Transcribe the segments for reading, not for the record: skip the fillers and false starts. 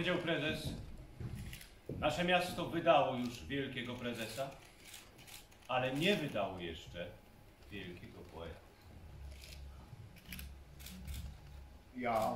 powiedział prezes, nasze miasto wydało już wielkiego prezesa, ale nie wydało jeszcze wielkiego poeta. Ja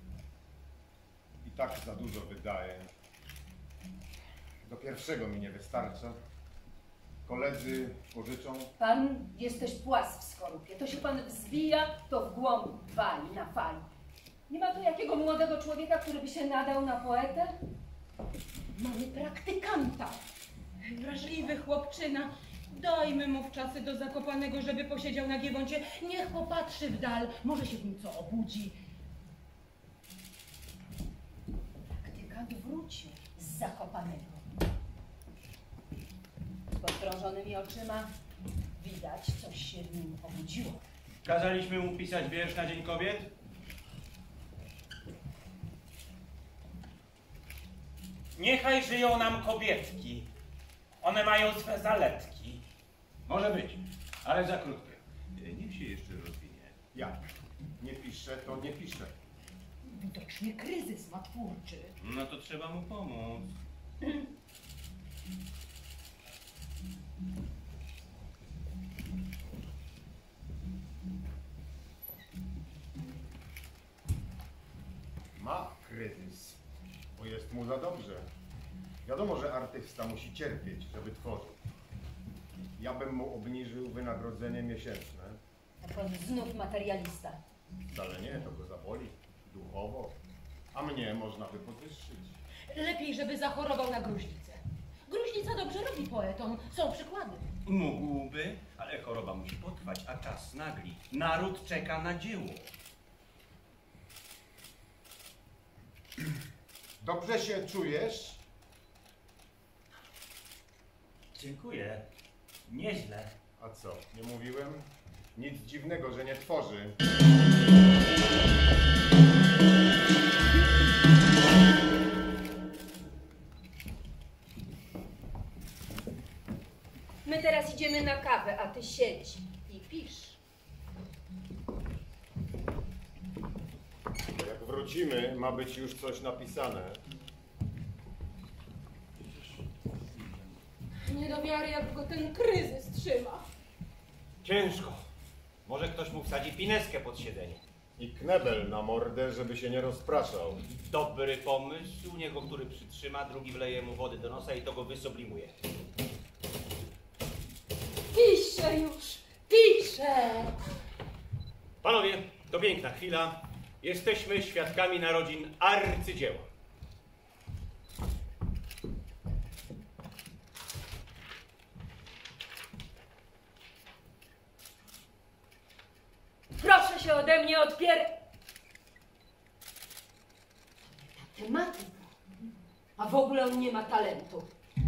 i tak za dużo wydaję. Do pierwszego mi nie wystarcza. Koledzy pożyczą. Pan jesteś płas w skorupie. To się pan wzbija, to w głąb wali na fali. Nie ma tu jakiego młodego człowieka, który by się nadał na poetę? Mamy praktykanta. Wrażliwy chłopczyna. Dajmy mu wczasy do Zakopanego, żeby posiedział na Giewoncie. Niech popatrzy w dal, może się w nim co obudzi. Praktykant wrócił z Zakopanego. Z podkrążonymi oczyma widać, coś się w nim obudziło. Kazaliśmy mu pisać wiersz na Dzień Kobiet? Niechaj żyją nam kobietki. One mają swe zaletki. Może być, ale za krótkie. Niech się jeszcze rozwinie. Jak nie piszę, to nie piszę. Widocznie kryzys ma twórczy. No to trzeba mu pomóc. Ma kryzys, bo jest mu za dobrze. Wiadomo, że artysta musi cierpieć, żeby tworzyć. Ja bym mu obniżył wynagrodzenie miesięczne. A pan znów materialista. Wcale nie, to go zaboli duchowo. A mnie można by podwyższyć. Lepiej, żeby zachorował na gruźlicę. Gruźlica dobrze robi poetom. Są przykłady. Mógłby, ale choroba musi potrwać, a czas nagli. Naród czeka na dzieło. Dobrze się czujesz? Dziękuję. Nieźle. A co, nie mówiłem? Nic dziwnego, że nie tworzy. My teraz idziemy na kawę, a ty siedź i pisz. Jak wrócimy, ma być już coś napisane. Nie do wiary, jak go ten kryzys trzyma. Ciężko. Może ktoś mu wsadzi pineskę pod siedzenie. I knebel na mordę, żeby się nie rozpraszał. Dobry pomysł. Niego, który przytrzyma, drugi wleje mu wody do nosa i to go wysublimuje. Piszę już, piszę. Panowie, to piękna chwila. Jesteśmy świadkami narodzin arcydzieła. Proszę się ode mnie Tematyka. A w ogóle on nie ma talentu.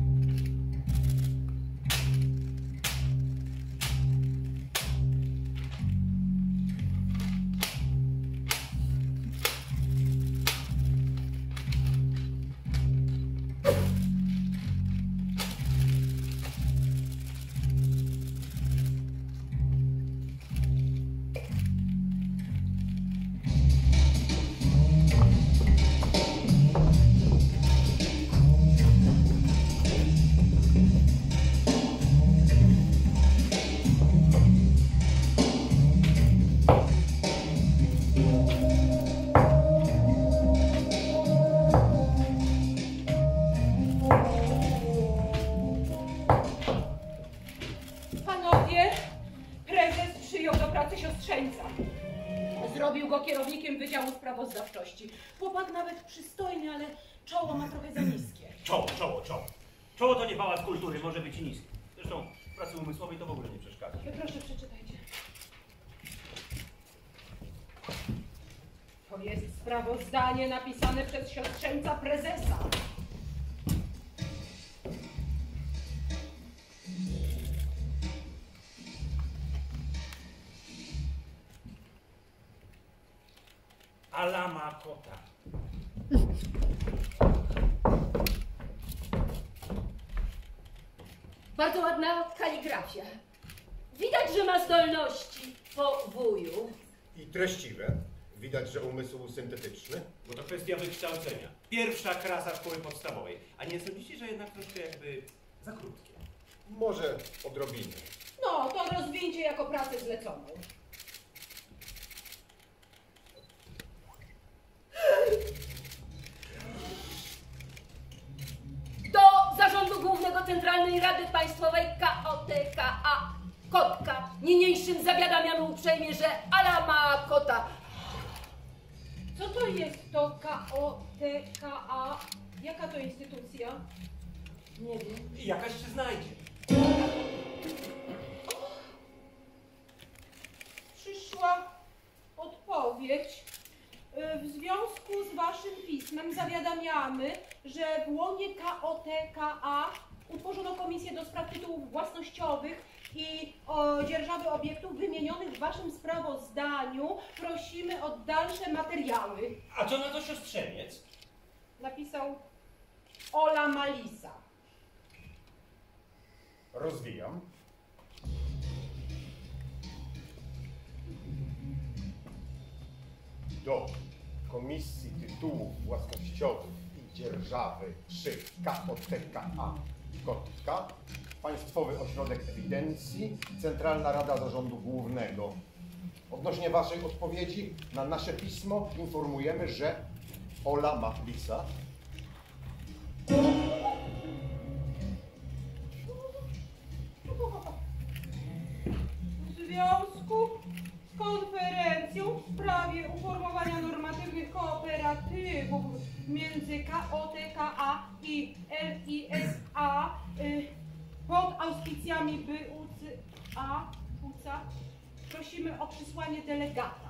Panowie, prezes przyjął do pracy siostrzeńca. Zrobił go kierownikiem Wydziału Sprawozdawczości. Chłopak nawet przystojny, ale czoło ma trochę za niskie. Czoło. Czoło to nie pałac kultury, może być i niskie. Zresztą w pracy umysłowej to w ogóle nie przeszkadza. Proszę, przeczytajcie. To jest sprawozdanie napisane przez siostrzeńca prezesa. Alama kota. Bardzo ładna kaligrafia. Widać, że ma zdolności po wuju. I treściwe. Widać, że umysł syntetyczny. Bo to kwestia wykształcenia. Pierwsza klasa szkoły podstawowej. A nie sądzicie, że jednak troszkę jakby za krótkie? Może odrobinę. No, to rozwinięcie jako pracę zleconą. Do Zarządu Głównego Centralnej Rady Państwowej KOTKA Kotka. Niniejszym zawiadamiamy uprzejmie, że Ala ma kota. Co to jest to KOTKA? Jaka to instytucja? Nie wiem. I jakaś się znajdzie. Przyszła odpowiedź. W związku z waszym pismem zawiadamiamy, że w łonie KOTKA utworzono komisję do spraw tytułów własnościowych i dzierżawy obiektów wymienionych w waszym sprawozdaniu. Prosimy o dalsze materiały. A co na to siostrzeniec? Napisał Ola Malisa. Rozwijam. Do Komisji Tytułów Własnościowych i Dzierżawy przy KOTKA Kotka, Państwowy Ośrodek Ewidencji, Centralna Rada Zarządu Głównego. Odnośnie waszej odpowiedzi na nasze pismo informujemy, że Ola Malisa W związku z konferencją w sprawie uformowania normatywnych kooperatywów między KOTKA i LISA pod auspicjami BUCA prosimy o przysłanie delegata.